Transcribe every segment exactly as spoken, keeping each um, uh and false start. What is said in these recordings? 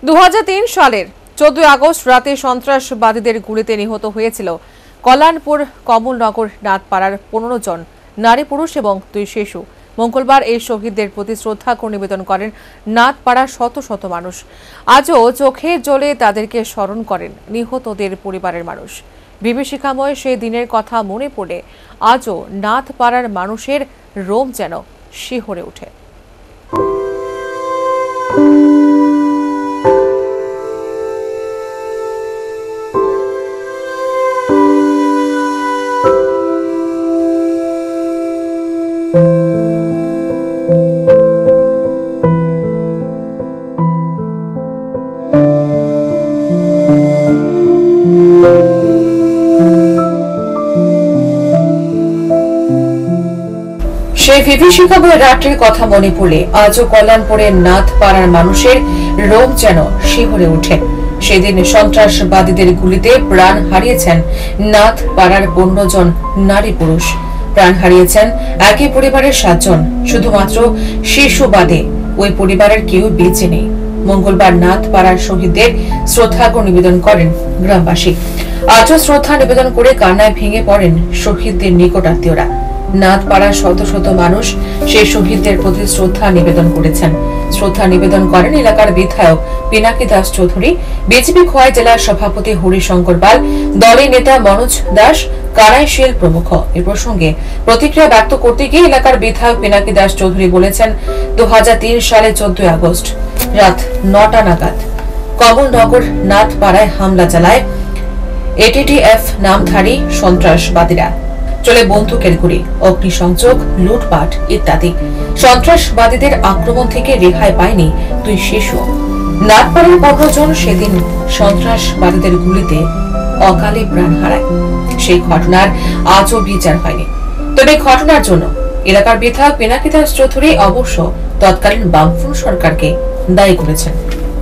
দু হাজার তিন সালের চোদ্দই আগস্ট রাতে সন্ত্রাসবাদীদের গুলিতে নিহত হয়েছিল কল্যাণপুর কমলনগর নাথপাড়ার পনেরো জন নারী পুরুষ এবং দুই শিশু। মঙ্গলবার এই শহীদদের প্রতি শ্রদ্ধা নিবেদন করেন নাথপাড়ার শত শত মানুষ। আজও চোখের জলে তাদেরকে স্মরণ করেন নিহতদের পরিবারের মানুষ। বিভীষিকাময় সেই দিনের কথা মনে পড়ে আজও নাথপাড়ার মানুষের রোম যেন শিহরে ওঠে। সেই বিভীষিকাময় রাতের কথা মনে পড়লে আজও কল্যাণপুরের নাথপাড়ার মানুষের রোম যেন শিহরে ওঠে। সেদিন সন্ত্রাসবাদীদের গুলিতে প্রাণ হারিয়েছেন নাথপাড়ার পনেরো জন নারী পুরুষ। প্রাণ হারিয়েছেন একই পরিবারের সাতজন। শুধুমাত্র শিশু বাদে ওই পরিবারের কেউ বেঁচে নেই। মঙ্গলবার নাথপাড়ার শহীদদের শ্রদ্ধা নিবেদন করেন গ্রামবাসী। আজও শ্রদ্ধা নিবেদন করে কান্নায় ভেঙে পড়েন শহীদদের নিকট আত্মীয়রা। নাথপাড়ার শত শত মানুষ সেই শহীদদের প্রতি শ্রদ্ধা নিবেদন করেছেন। শ্রদ্ধা নিবেদন করেন এলাকার বিধায়ক পিনাকি দাস চৌধুরী, বিজেপি খোয়াই জেলার সভাপতি হরিশঙ্কর পাল, দলের নেতা মনোজ দাস, কানাইশীল প্রমুখ। এ প্রসঙ্গে প্রতিক্রিয়া ব্যক্ত করতে গিয়ে এলাকার বিধায়ক পিনাকি দাস চৌধুরী বলেছেন, দু হাজার তিন সালে চোদ্দই আগস্ট রাত নটা নাগাদ কমলনগর নাথপাড়ায় হামলা চালায় এটিটিএফ নামধারী সন্ত্রাসবাদীরা। চলে বন্দুকের গুলি, অগ্নিসংযোগ, লুটপাট ইত্যাদি। সন্ত্রাসবাদীদের আক্রমণ থেকে রেহাই পায়নি দুই শিশু। নাথপাড়ার পনেরো জন সেদিন সন্ত্রাসবাদীদের গুলিতে অকালে প্রাণ হারায়। সেই ঘটনার আজও বিচার হয়নি। তবে ঘটনার জন্য এলাকার বিধায়ক পিনাকি দাস চৌধুরী অবশ্য তৎকালীন বামফ্রন্ট সরকারকে দায়ী করেছেন।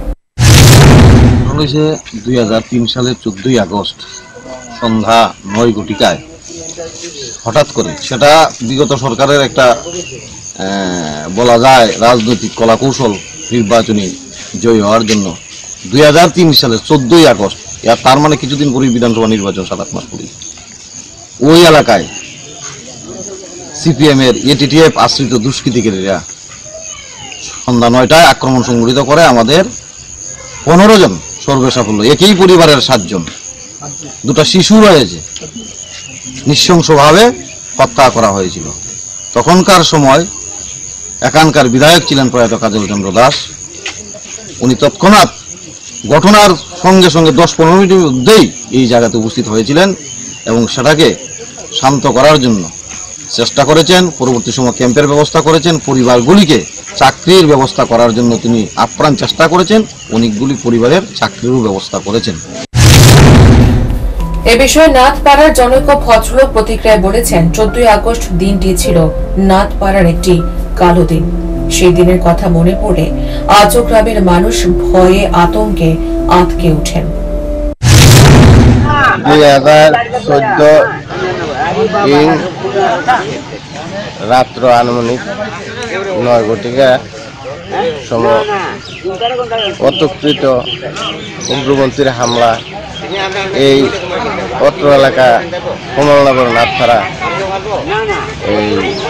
দুই হাজার তিন সালের চোদ্দই আগস্ট সন্ধ্যা নয় ঘটিকায় হঠাৎ করে, সেটা বিগত সরকারের একটা বলা যায় রাজনৈতিক কলাকৌশল, নির্বাচনী জয়ী হওয়ার জন্য দুই হাজার তিন সালের চোদ্দই আগস্ট, তার মানে কিছুদিন পরে বিধানসভা নির্বাচন, সাত আট মাস পরে ওই এলাকায় সিপিএম এর এটিটিএফ আশ্রিত দুষ্কৃতিকারীরা সন্ধ্যা নয়টায় আক্রমণ সংঘটিত করে। আমাদের পনেরো জন সর্বসাফল্য, একই পরিবারের সাতজন, দুটা শিশু রয়েছে, নৃশংসভাবে হত্যা করা হয়েছিল। তখনকার সময় এখানকার বিধায়ক ছিলেন প্রয়াত কাজল চন্দ্র দাস। উনি তৎক্ষণাৎ ঘটনার সঙ্গে সঙ্গে দশ পনেরো মিনিটের মধ্যেই এই জায়গাতে উপস্থিত হয়েছিলেন এবং সেটাকে শান্ত করার জন্য চেষ্টা করেছেন। পরবর্তী সময় ক্যাম্পের ব্যবস্থা করেছেন, পরিবারগুলিকে চাকরির ব্যবস্থা করার জন্য তিনি আপ্রাণ চেষ্টা করেছেন। অনেকগুলি পরিবারের চাকরিরও ব্যবস্থা করেছেন। এ বিষয়ে নাথপাড়ার জনৈক ভদ্রলোক প্রতিক্রিয়ায় বলেছেন, চোদ্দই আগস্ট দিনটি ছিল নাথপাড়ার একটি কালো দিন। সেই দিনের কথা মনে পড়ে আজও গ্রামের মানুষ ভয়ে আতঙ্কে আঁতকে ওঠেন। দুই হাজার চোদ্দ রাত্র আনুমানিক নয় ঘটিকা সময় অতর্কিত উগ্রপন্থীর হামলা এই অত্র এলাকা কমলনগর নাথপাড়া এই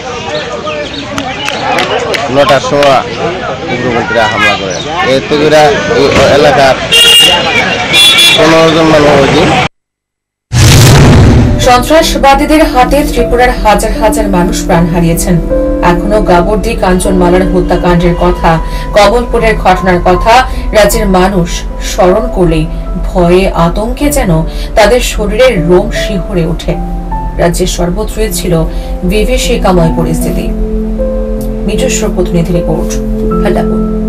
নটার সময় উগ্রপন্থীরা হামলা করে। এতে করে এই এলাকার পনেরো জন মানুষ হয়েছে। সন্ত্রাসবাদীদের হাতে ত্রিপুরার হাজার হাজার মানুষ প্রাণ হারিয়েছেন। এখনো গাবর্দি কাঞ্চনমালার হত্যাকাণ্ডের কথা, কমলপুরের ঘটনার কথা রাজ্যের মানুষ স্মরণ করলেই ভয়ে আতঙ্কে যেন তাদের শরীরের রোম শিহরে ওঠে। রাজ্যের সর্বত্রই ছিল বিভীষিকাময় পরিস্থিতি। নিজস্ব প্রতিনিধি রিপোর্ট।